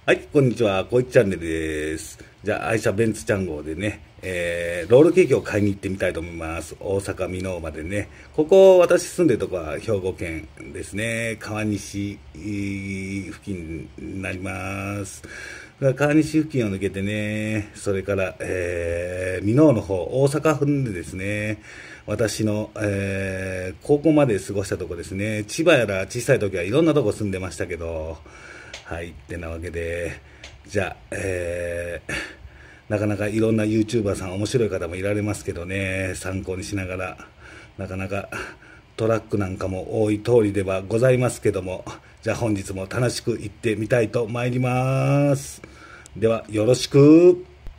はい、こんにちは。こいちチャンネルです。じゃあ、愛車ベンツちゃん号でね、ロールケーキを買いに行ってみたいと思います。大阪箕面までね。ここ、私住んでるとこは兵庫県ですね。川西付近になります。川西付近を抜けてね、それから、箕面の方、大阪府でですね、私の、高校まで過ごしたとこですね。千葉やら小さい時はいろんなとこ住んでましたけど、はい、ってなわけで、じゃあ、なかなかいろんな YouTuber さん、面白い方もいられますけどね、参考にしながら、なかなかトラックなんかも多い通りではございますけども、じゃあ本日も楽しく行ってみたいと参ります。では、よろしく。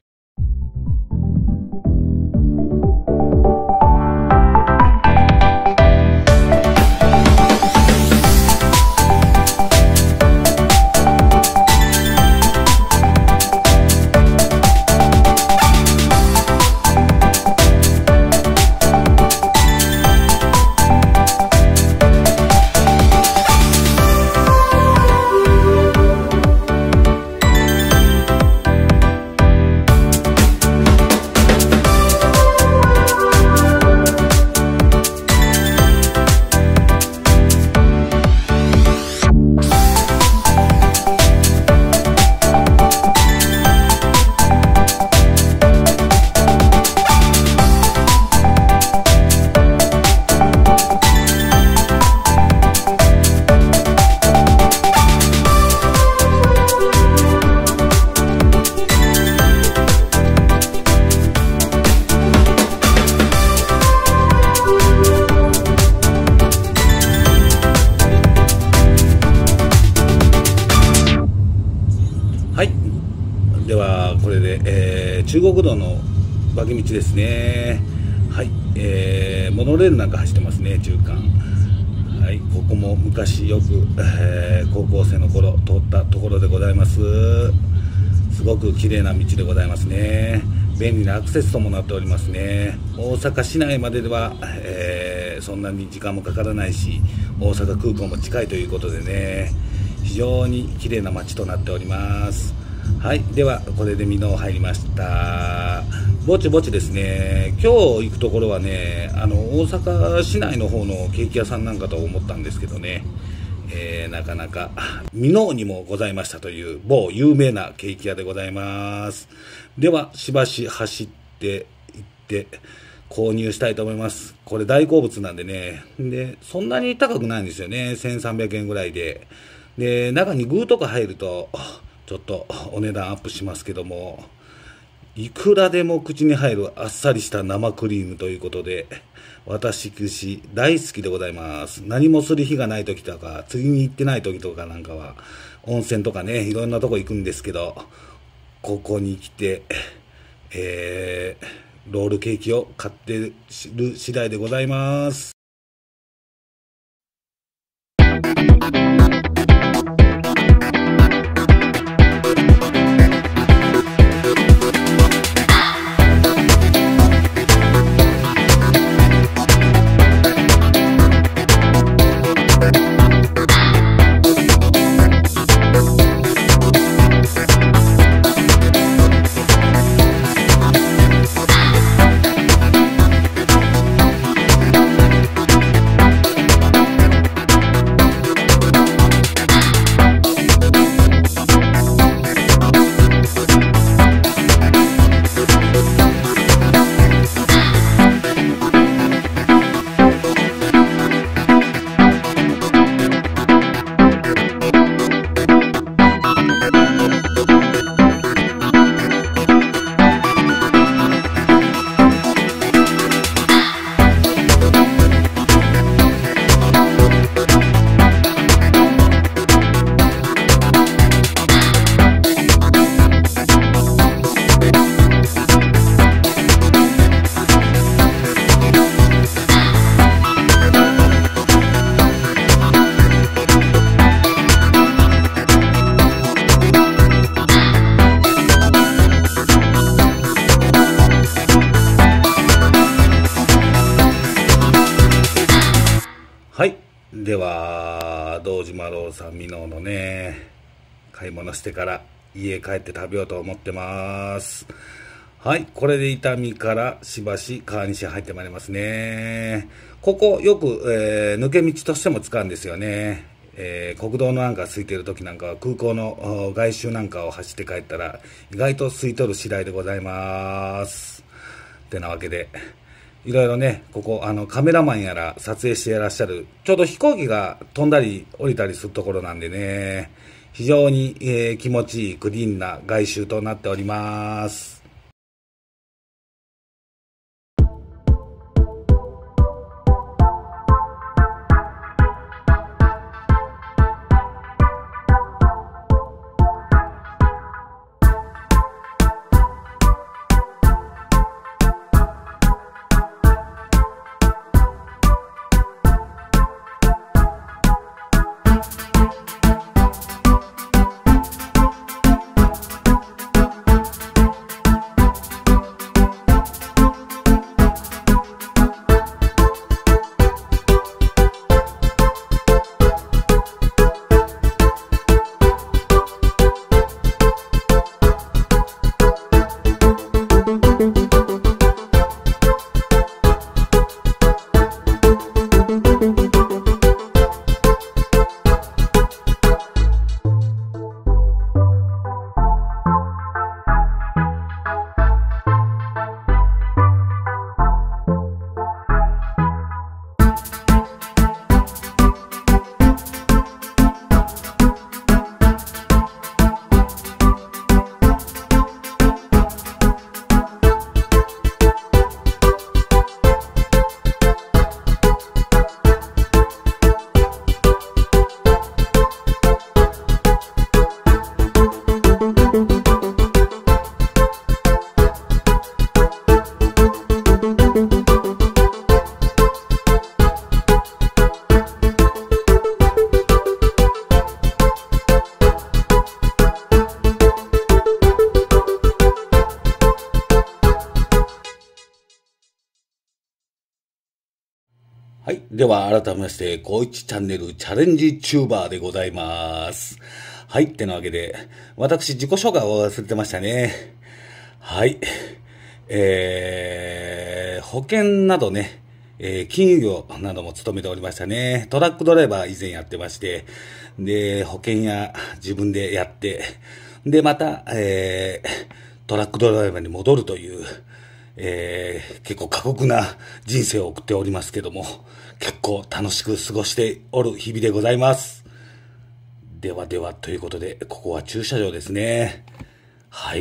はい、ではこれで、中国道の脇道ですね。はい、モノレールなんか走ってますね、中間。はい、ここも昔よく、高校生の頃通ったところでございます。すごく綺麗な道でございますね。便利なアクセスともなっておりますね。大阪市内まででは、そんなに時間もかからないし、大阪空港も近いということでね、非常に綺麗な街となっております。はい、ではこれで箕面入りました。ぼちぼちですね。今日行くところはね、大阪市内の方のケーキ屋さんなんかと思ったんですけどね、なかなか箕面にもございましたという某有名なケーキ屋でございます。ではしばし走って行って購入したいと思います。これ大好物なんでね。で、そんなに高くないんですよね。1300円ぐらいで。で、中に具とか入ると、ちょっとお値段アップしますけども、いくらでも口に入るあっさりした生クリームということで、私大好きでございます。何もする日がない時とか、釣りに行ってない時とかなんかは、温泉とかね、いろんなとこ行くんですけど、ここに来て、ロールケーキを買ってる次第でございます。はい。では、堂島ローさん箕面のね、買い物してから家帰って食べようと思ってます。はい、これで伊丹からしばし川西入ってまいりますね。ここよく、抜け道としても使うんですよね。国道のなんか空いてる時なんかは空港の外周なんかを走って帰ったら意外と空いとる次第でございます。ってなわけで、いろいろね、ここカメラマンやら撮影していらっしゃる、ちょうど飛行機が飛んだり降りたりするところなんでね、非常に、気持ちいいクリーンな外周となっております。はい。では、改めまして、こういちチャンネルチャレンジチューバーでございます。はい。ってなわけで、私、自己紹介を忘れてましたね。はい。保険などね、金融業なども務めておりましたね。トラックドライバー以前やってまして、で、保険や自分でやって、で、また、トラックドライバーに戻るという、結構過酷な人生を送っておりますけども、結構楽しく過ごしておる日々でございます。ではではということで、ここは駐車場ですね。はい。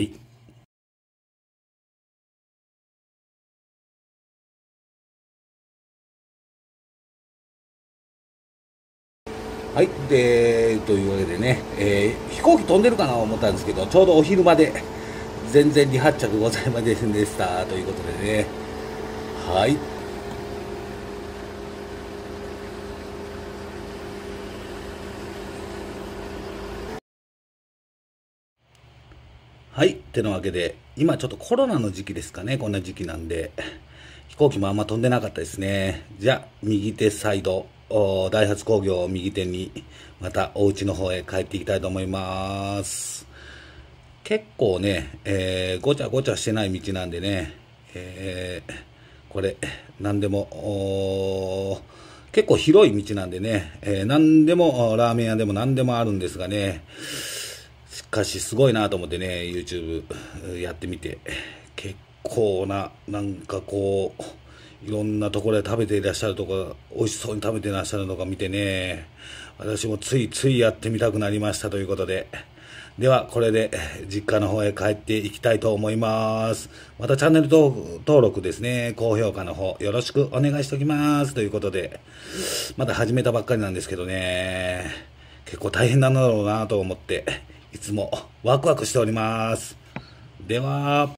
はい。で、というわけでね、飛行機飛んでるかなと思ったんですけど、ちょうどお昼まで全然離発着ございませんでしたということでね。はい。はい。ってなわけで、今ちょっとコロナの時期ですかね。こんな時期なんで、飛行機もあんま飛んでなかったですね。じゃあ、右手サイド、ダイハツ工業を右手に、またお家の方へ帰っていきたいと思います。結構ね、ごちゃごちゃしてない道なんでね、これ、何でも、結構広い道なんでね、何でも、ラーメン屋でも何でもあるんですがね、しかしすごいなと思ってね、YouTube やってみて、結構な、なんかこう、いろんなところで食べていらっしゃるとか、美味しそうに食べていらっしゃるのか見てね、私もついついやってみたくなりましたということで、ではこれで実家の方へ帰っていきたいと思います。またチャンネル登録ですね、高評価の方よろしくお願いしておきますということで、まだ始めたばっかりなんですけどね、結構大変なんだろうなと思って、いつもワクワクしております。では。